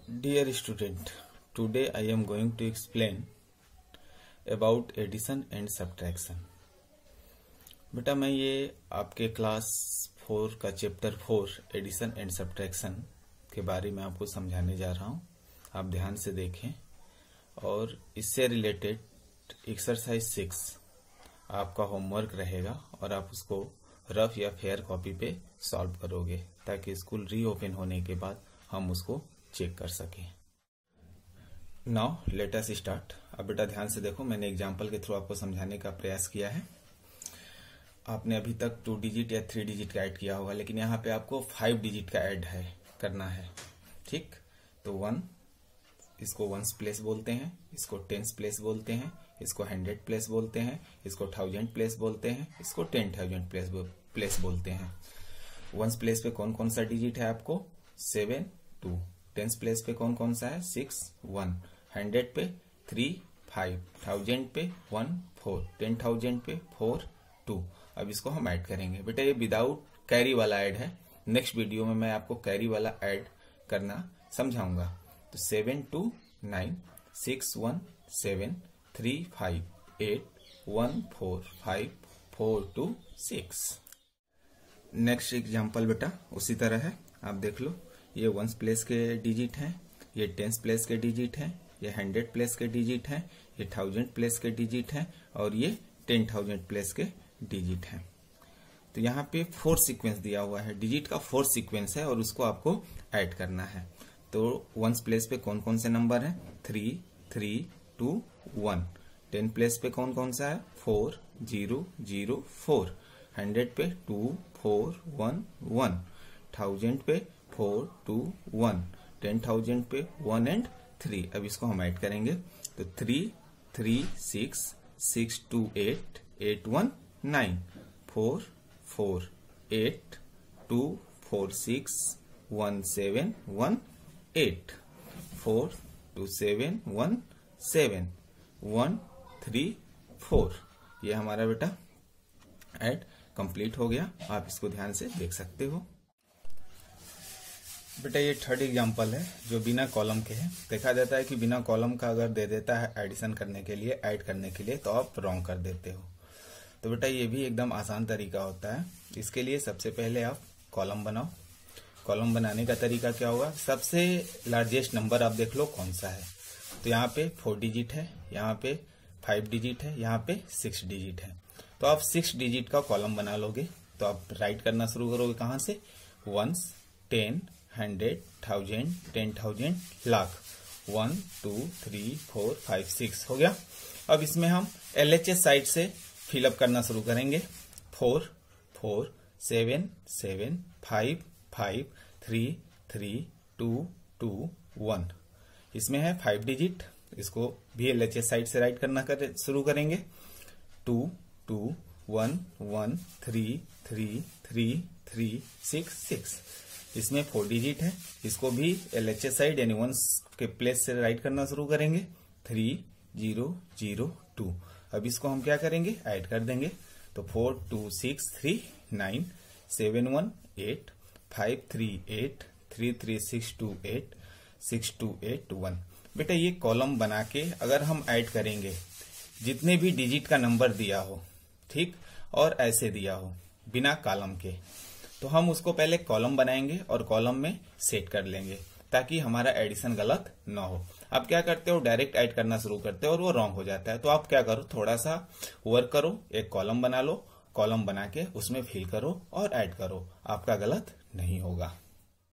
Dear student, today I am going to explain about addition and subtraction। बेटा मैं ये आपके क्लास 4 का चैप्टर 4 एडिशन एंड सब्ट्रैक्शन के बारे में आपको समझाने जा रहा हूँ। आप ध्यान से देखें और इससे रिलेटेड एक्सरसाइज 6 आपका होमवर्क रहेगा और आप उसको रफ या फेयर कॉपी पे सॉल्व करोगे ताकि स्कूल रीओपन होने के बाद हम उसको चेक कर सकें। Now let us start. अब बेटा ध्यान से देखो, मैंने एग्जांपल के थ्रू आपको समझाने का प्रयास किया है। आपने अभी तक 2 डिजिट या 3 डिजिट का ऐड किया होगा, लेकिन यहाँ पे आपको 5 डिजिट का ऐड है करना है। ठीक, तो 1 इसको 1s प्लेस बोलते हैं, इसको 10s प्लेस बोलते हैं, इसको 100 प्लेस बोलते हैं, इसको 1000 प्लेस बोलते हैं, इसको 10,000 प्लेस बोलते हैं। 1s प्लेस पे कौन कौन सा डिजिट है आपको 7 2, 10s प्लेस पे कौन कौन सा है 6 1, 100 पे 3 5, 1000 पे 1 4, 10,000 पे 4 2। अब इसको हम ऐड करेंगे। बेटा ये विदाउट कैरी वाला ऐड है, नेक्स्ट वीडियो में मैं आपको कैरी वाला ऐड करना समझाऊंगा। तो 7 2 9, 6 1 7, 3 5 8, 1 4 5, 4 2 6। नेक्स्ट एग्जाम्पल बेटा उसी तरह है, आप देख लो। ये 1s प्लेस के डिजिट हैं, ये 10s प्लेस के डिजिट हैं, ये 100 प्लेस के डिजिट हैं, ये 1000 प्लेस के डिजिट हैं और ये 10,000 प्लेस के डिजिट हैं। तो यहाँ पे 4 सीक्वेंस दिया हुआ है, डिजिट का 4 सीक्वेंस है और उसको आपको ऐड करना है। तो 1s प्लेस पे कौन कौन से नंबर हैं 3 3 2 1, 10 प्लेस पे कौन कौन सा है 4 0 0 4, 100 पे 2 4 1 1, 1000 पे 4 2 1, 10,000 पे 1 and 3। अब इसको हम ऐड करेंगे तो 3 3 6 6 2 8 8 1 9, 4 4 8 2 4 6 1 7 1 8, 4 2 7 1 7 1 3 4। ये हमारा बेटा ऐड कंप्लीट हो गया। आप इसको ध्यान से देख सकते हो। बेटा ये थर्ड एग्जांपल है जो बिना कॉलम के है। देखा जाता है कि बिना कॉलम का अगर दे देता है एडिशन करने के लिए, ऐड करने के लिए, तो आप रॉन्ग कर देते हो। तो बेटा ये भी एकदम आसान तरीका होता है। इसके लिए सबसे पहले आप कॉलम बनाओ। कॉलम बनाने का तरीका क्या होगा, सबसे लार्जेस्ट नंबर आप देख लो कौन सा है। तो यहाँ पे 4 डिजिट है, यहाँ पे 5 डिजिट है, यहाँ पे 6 डिजिट है। तो आप 6 डिजिट का कॉलम बना लोगे। तो आप राइट करना शुरू करोगे कहाँ से, 1s 10 100 1000 10,000 लाख, 1 2 3 4 5 6 हो गया। अब इसमें हम LHS साइड से फिलअप करना शुरू करेंगे। 4 4 7 7 5 5 3 3 2 2 1। इसमें है 5 डिजिट, इसको भी LHS साइड से राइट करना शुरू करेंगे। 2 2 1 1 3 3 3 3 6 6। इसमें 4 डिजिट है, इसको भी LHS साइड यानी 1s के प्लेस से राइट करना शुरू करेंगे। 3 0 0 2। अब इसको हम क्या करेंगे, ऐड कर देंगे। तो 4 2 6 3 9, 7 1 8, 5 3 8, 3 3 6 2 8, 6 2 8 1। बेटा ये कॉलम बना के अगर हम ऐड करेंगे, जितने भी डिजिट का नंबर दिया हो, ठीक, और ऐसे दिया हो बिना कॉलम के, तो हम उसको पहले कॉलम बनाएंगे और कॉलम में सेट कर लेंगे ताकि हमारा एडिशन गलत ना हो। आप क्या करते हो, डायरेक्ट ऐड करना शुरू करते हो और वो रॉन्ग हो जाता है। तो आप क्या करो, थोड़ा सा वर्क करो, एक कॉलम बना लो, कॉलम बना के उसमें फिल करो और ऐड करो, आपका गलत नहीं होगा।